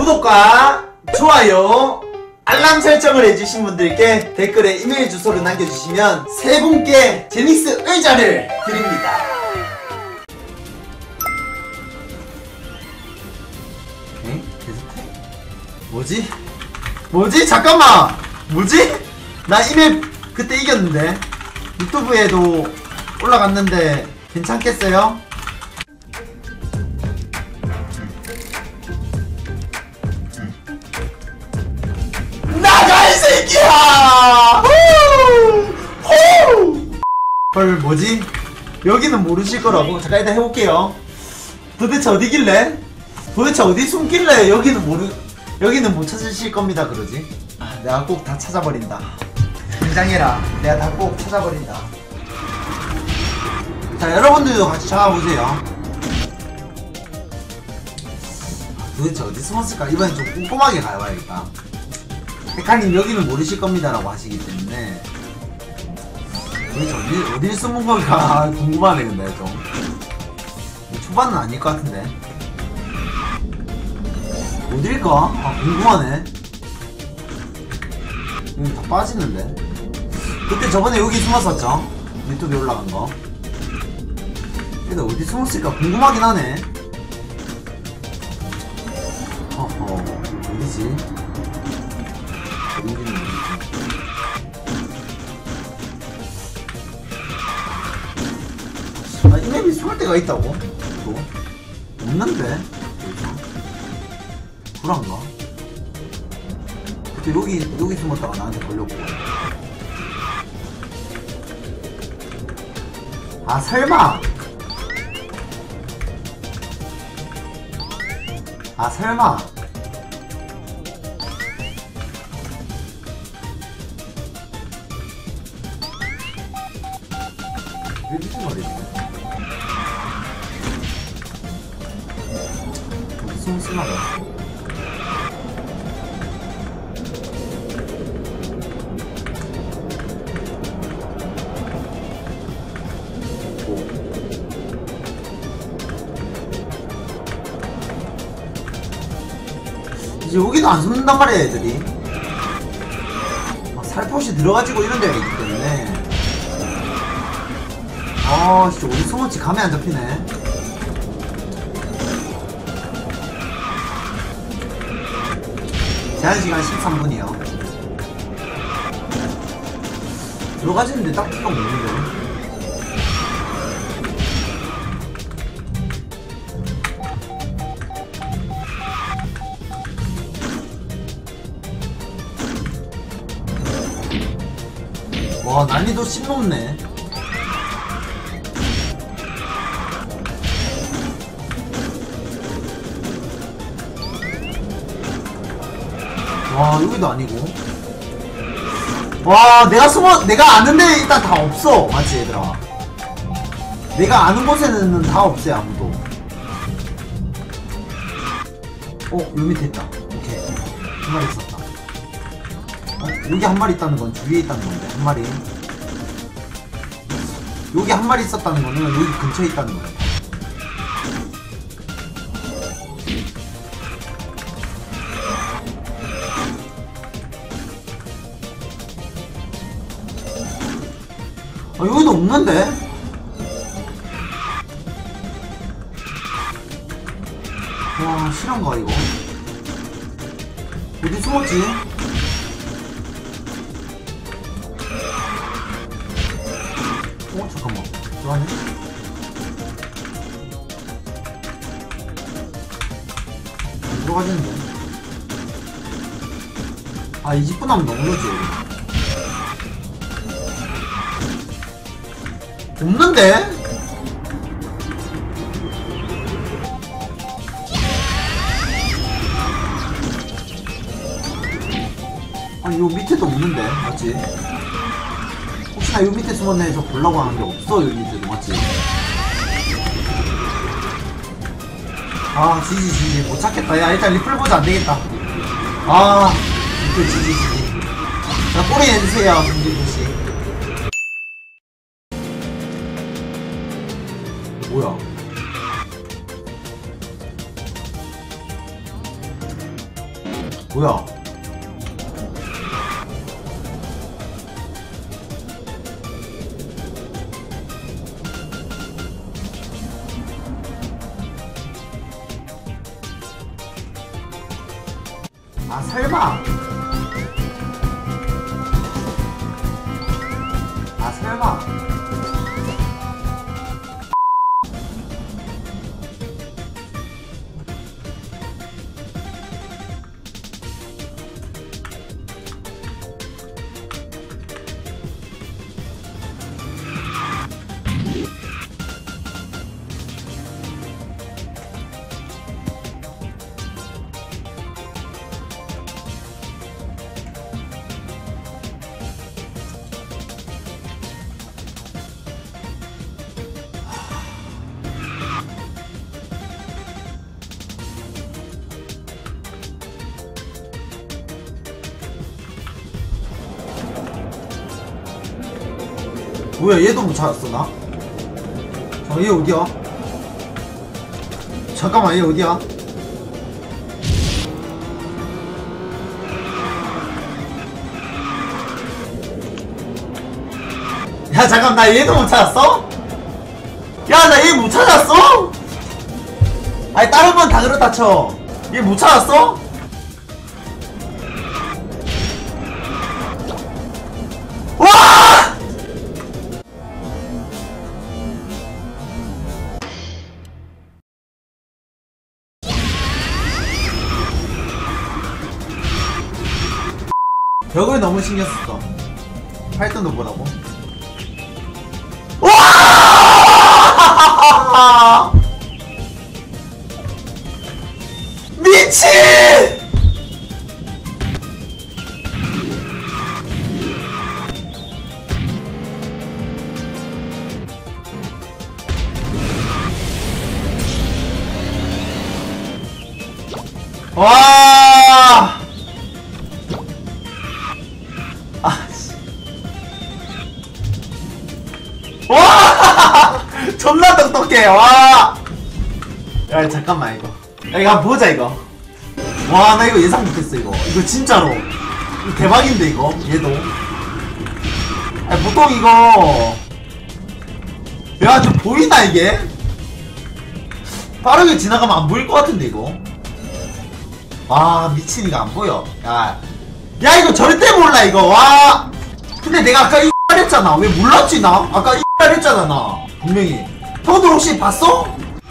구독과 좋아요 알람 설정을 해주신 분들께 댓글에 이메일 주소를 남겨주시면 세 분께 제닉스 의자를 드립니다. 에? 계속해? 뭐지? 잠깐만! 뭐지? 나 이메일 그때 이겼는데 유튜브에도 올라갔는데 괜찮겠어요? 나가 이 새끼야! 헐 뭐지? 여기는 모르실 거라고? 잠깐 일단 해볼게요. 도대체 어디길래? 도대체 어디 숨길래 여기는 못 찾으실 겁니다 그러지? 내가 꼭 다 찾아버린다. 긴장해라. 내가 다 꼭 찾아버린다. 자 여러분들도 같이 찾아보세요. 도대체 어디 숨었을까? 이번엔 좀 꼼꼼하게 가봐야겠다. 백하님 여기는 모르실 겁니다 라고 하시기 때문에 도대체 어딜 숨은 건가 궁금하네. 근데 좀 초반은 아닐 것 같은데 어딜까? 아 궁금하네. 다 빠지는데. 그때 저번에 여기 숨었었죠? 유튜브에 올라간 거. 근데 어디 숨었을까 궁금하긴 하네. 어허 어디지? 어디는 어디지? 아 이 맵이 숨을 때가 있다고? 또? 없는데? 불안가? 그때 여기 숨었다가 나한테 걸렸고. 아 설마! 아 설마! 왜 무슨 말이지? 무슨 쓰나봐. 이제 여기도 안 숨는단 말이야 애들이. 막 살포시 들어가지고 이런 데가 있기 때문에. 아 진짜 어디 숨었지 감이 안 잡히네. 제한시간 13분이요 들어가지는데 딱 필요가 없는데. 와 난이도 10 높네. 와 여기도 아니고. 와 내가 아는데 일단 다 없어. 맞지 얘들아? 내가 아는 곳에는 다 없어요 아무도. 여기 밑에 있다. 오케이 한 마리 있었다. 여기 한 마리 있다는 건 주위에 있다는 건데 한 마리. 여기 한 마리 있었다는 거는 여기 근처에 있다는 거야. 여기도 없는데? 와 실한가 이거? 어디 숨었지? 잠깐만 들어가네? 안 들어가지는데? 아 20분 하면 너무 늦지. 없는데? 아니 요 밑에도 없는데 맞지? 혹시나 요 밑에 숨었네 해서 보려고 하는데 없어. 요 밑에도 맞지? 아 지지 못 찾겠다. 야 일단 리플 보자 안되겠다. 아 리플 지지 자 꼬리 내주세요 김진구씨. 뭐야 뭐야? 아 설마. 아 설마. 뭐야 얘도 못 찾았어 나? 얘 어디야? 잠깐만 얘 어디야? 야 잠깐 나 얘도 못 찾았어? 야 나 얘 못 찾았어? 아니 다른 건 다 그렇다 쳐. 얘 못 찾았어? 와! 벽을 너무 신경 썼어. 활동도 보라고. 와! 미친! 와! 와! 존나 똑똑해. 와! 야 잠깐만 이거. 야 이거 한번 보자 이거. 와 나 이거 예상 못했어 이거. 이거 진짜로. 이거 대박인데 이거. 얘도. 아니 보통 이거. 야 좀 보이나 이게? 빠르게 지나가면 안 보일 것 같은데 이거. 와 미친 이거 안 보여. 야 이거 절대 몰라 이거. 와. 근데 내가 아까 했잖아. 왜 몰랐지 나? 아까 했잖아 나 분명히. 형도 혹시 봤어?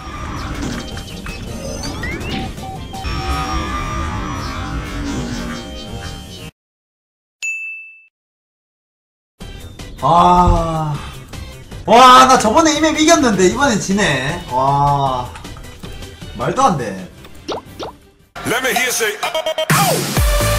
와 나 저번에 이맵 이겼는데 이번엔 지네. 와 말도 안돼. Let me hear say, oh!